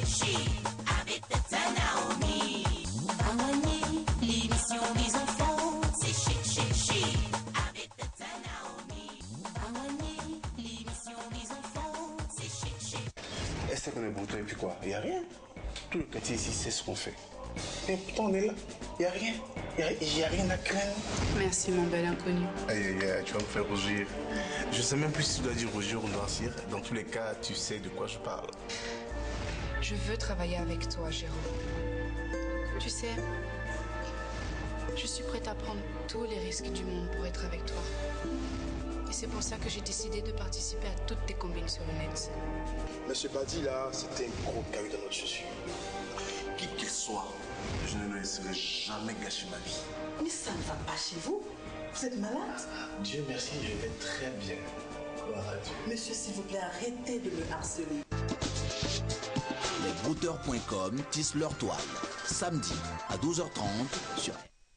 Est-ce qu'on est bon et puis quoi? Il n'y a rien. Tout le quartier ici sait ce qu'on fait. Et pourtant on est là. Il n'y a rien. Il n'y a rien à craindre. Merci mon bel inconnu. Aïe, tu vas me faire rougir. Je ne sais même plus si tu dois dire rougir ou noircir. Dans tous les cas, tu sais de quoi je parle. Je veux travailler avec toi, Jérôme. Tu sais, je suis prête à prendre tous les risques du monde pour être avec toi. Et c'est pour ça que j'ai décidé de participer à toutes tes combines sur le net. Monsieur Badi, là, c'était un gros caillou dans notre chaussure. Qui qu'il soit, je ne me laisserai jamais gâcher ma vie. Mais ça ne va pas chez vous. Vous êtes malade? Dieu merci, je vais très bien. Gloire à Dieu. Monsieur, s'il vous plaît, arrêtez de me harceler. Lesbrouteurs.com tissent leur toile. Samedi à 12h30 sur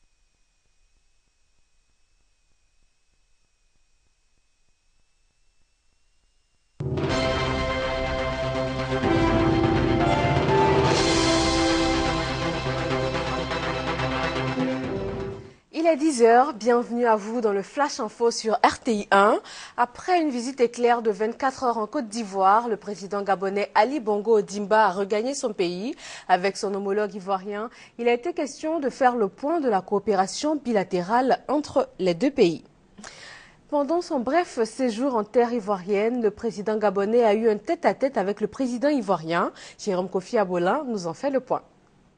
Il est 10h, bienvenue à vous dans le Flash Info sur RTI 1. Après une visite éclair de 24 heures en Côte d'Ivoire, le président gabonais Ali Bongo Ondimba a regagné son pays. Avec son homologue ivoirien, il a été question de faire le point de la coopération bilatérale entre les deux pays. Pendant son bref séjour en terre ivoirienne, le président gabonais a eu un tête-à-tête avec le président ivoirien. Jérôme Kofi Abolin nous en fait le point.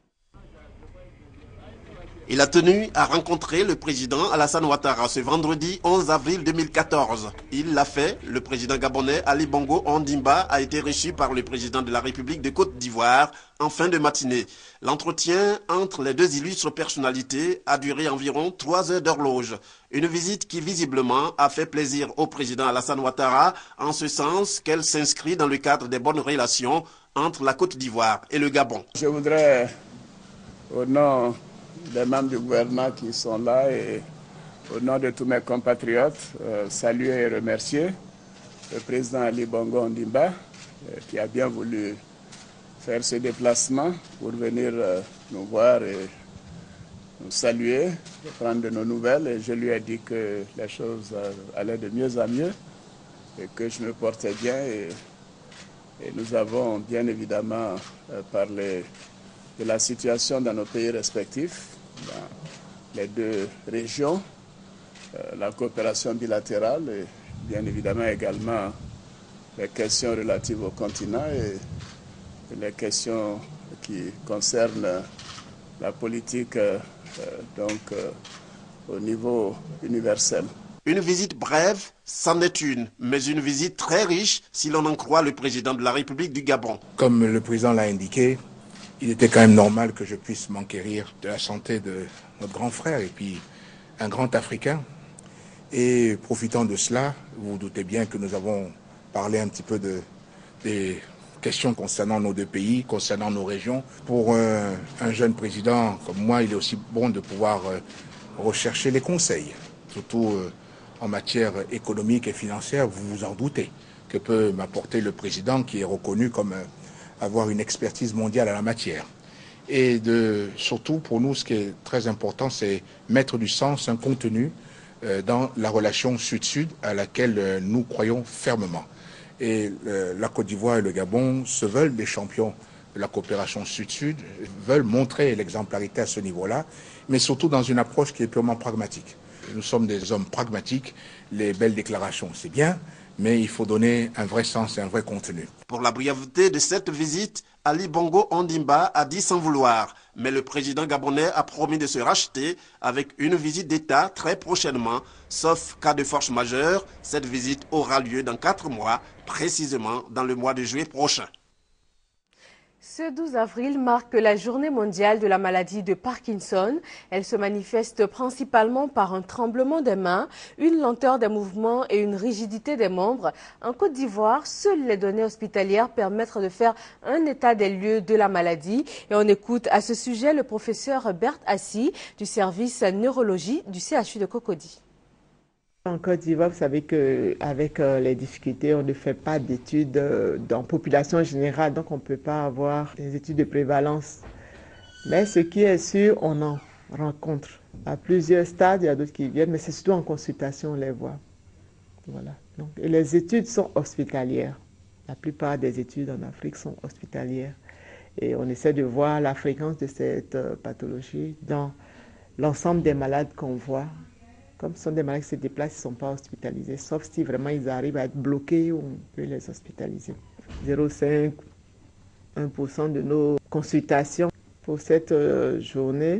Il a tenu à rencontrer le président Alassane Ouattara ce vendredi 11 avril 2014. Il l'a fait. Le président gabonais Ali Bongo Ondimba a été reçu par le président de la République de Côte d'Ivoire en fin de matinée. L'entretien entre les deux illustres personnalités a duré environ 3 heures d'horloge. Une visite qui visiblement a fait plaisir au président Alassane Ouattara en ce sens qu'elle s'inscrit dans le cadre des bonnes relations entre la Côte d'Ivoire et le Gabon. Je voudrais, au nom des membres du gouvernement qui sont là et au nom de tous mes compatriotes, saluer et remercier le président Ali Bongo Ondimba qui a bien voulu faire ce déplacement pour venir nous voir et nous saluer, prendre de nos nouvelles. Et je lui ai dit que les choses allaient de mieux en mieux et que je me portais bien. Et nous avons bien évidemment parlé de la situation dans nos pays respectifs, dans les deux régions, la coopération bilatérale et bien évidemment également les questions relatives au continent et les questions qui concernent la politique au niveau universel. Une visite brève, c'en est une, mais une visite très riche si l'on en croit le président de la République du Gabon. Comme le président l'a indiqué, il était quand même normal que je puisse m'enquérir de la santé de notre grand frère et puis un grand Africain. Et profitant de cela, vous vous doutez bien que nous avons parlé un petit peu des questions concernant nos deux pays, concernant nos régions. Pour un jeune président comme moi, il est aussi bon de pouvoir rechercher les conseils, surtout en matière économique et financière, vous vous en doutez, que peut m'apporter le président qui est reconnu comme avoir une expertise mondiale à la matière. Et surtout pour nous, ce qui est très important, c'est mettre du sens, un contenu dans la relation Sud-Sud à laquelle nous croyons fermement. Et la Côte d'Ivoire et le Gabon se veulent des champions de la coopération Sud-Sud, veulent montrer l'exemplarité à ce niveau-là, mais surtout dans une approche qui est purement pragmatique. Nous sommes des hommes pragmatiques, les belles déclarations, c'est bien, mais il faut donner un vrai sens et un vrai contenu. Pour la brièveté de cette visite, Ali Bongo Ondimba a dit sans vouloir, mais le président gabonais a promis de se racheter avec une visite d'État très prochainement, sauf cas de force majeure. Cette visite aura lieu dans 4 mois, précisément dans le mois de juillet prochain. Ce 12 avril marque la journée mondiale de la maladie de Parkinson. Elle se manifeste principalement par un tremblement des mains, une lenteur des mouvements et une rigidité des membres. En Côte d'Ivoire, seules les données hospitalières permettent de faire un état des lieux de la maladie. Et on écoute à ce sujet le professeur Bert Assi du service neurologie du CHU de Cocody. En Côte d'Ivoire, vous savez qu'avec les difficultés, on ne fait pas d'études dans la population générale, donc on ne peut pas avoir des études de prévalence. Mais ce qui est sûr, on en rencontre. À plusieurs stades, il y a d'autres qui viennent, mais c'est surtout en consultation, on les voit. Voilà. Donc, et les études sont hospitalières. La plupart des études en Afrique sont hospitalières. Et on essaie de voir la fréquence de cette pathologie dans l'ensemble des malades qu'on voit. Comme ce sont des malades qui se déplacent, ils ne sont pas hospitalisés, sauf si vraiment ils arrivent à être bloqués, on peut les hospitaliser. 0,5, 1% de nos consultations pour cette journée.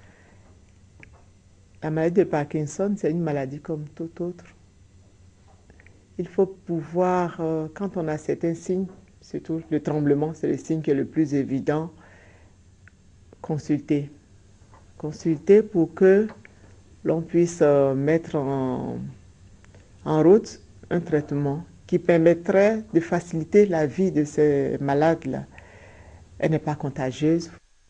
La maladie de Parkinson, c'est une maladie comme toute autre. Il faut pouvoir, quand on a certains signes, surtout le tremblement, c'est le signe qui est le plus évident, consulter. Consulter pour que l'on puisse mettre en route un traitement qui permettrait de faciliter la vie de ces malades-là. Elle n'est pas contagieuse.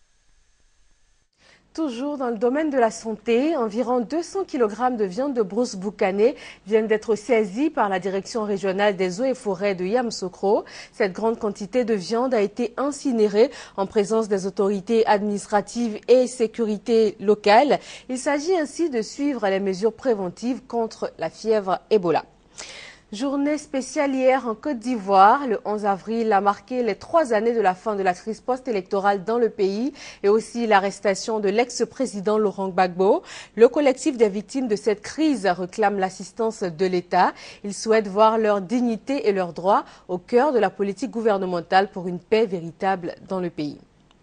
Toujours dans le domaine de la santé, environ 200 kg de viande de brousse boucanée viennent d'être saisis par la direction régionale des eaux et forêts de Yamoussoukro. Cette grande quantité de viande a été incinérée en présence des autorités administratives et sécurité locale. Il s'agit ainsi de suivre les mesures préventives contre la fièvre Ebola. Journée spéciale hier en Côte d'Ivoire. Le 11 avril a marqué les 3 années de la fin de la crise post-électorale dans le pays et aussi l'arrestation de l'ex-président Laurent Gbagbo. Le collectif des victimes de cette crise réclame l'assistance de l'État. Ils souhaitent voir leur dignité et leurs droits au cœur de la politique gouvernementale pour une paix véritable dans le pays.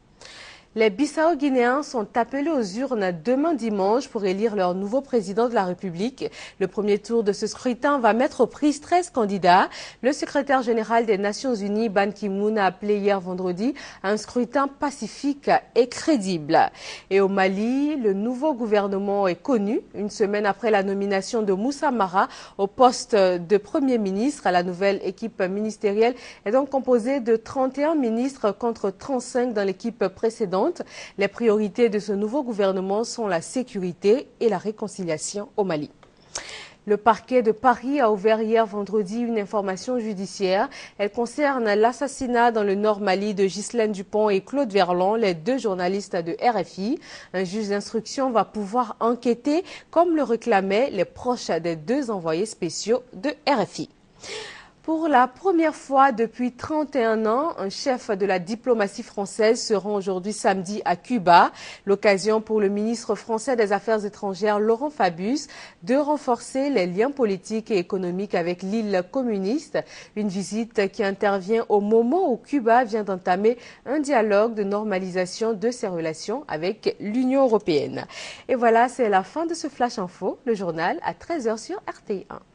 Les Bissau-Guinéens sont appelés aux urnes demain dimanche pour élire leur nouveau président de la République. Le premier tour de ce scrutin va mettre aux prises 13 candidats. Le secrétaire général des Nations Unies, Ban Ki-moon, a appelé hier vendredi à un scrutin pacifique et crédible. Et au Mali, le nouveau gouvernement est connu. Une semaine après la nomination de Moussa Mara au poste de Premier ministre, la nouvelle équipe ministérielle est donc composée de 31 ministres contre 35 dans l'équipe précédente. Les priorités de ce nouveau gouvernement sont la sécurité et la réconciliation au Mali. Le parquet de Paris a ouvert hier vendredi une information judiciaire. Elle concerne l'assassinat dans le Nord Mali de Ghislaine Dupont et Claude Verlon, les 2 journalistes de RFI. Un juge d'instruction va pouvoir enquêter, comme le réclamaient les proches des 2 envoyés spéciaux de RFI. Pour la première fois depuis 31 ans, un chef de la diplomatie française se rend aujourd'hui samedi à Cuba. L'occasion pour le ministre français des Affaires étrangères Laurent Fabius de renforcer les liens politiques et économiques avec l'île communiste. Une visite qui intervient au moment où Cuba vient d'entamer un dialogue de normalisation de ses relations avec l'Union européenne. Et voilà, c'est la fin de ce Flash Info, le journal à 13h sur RTI1.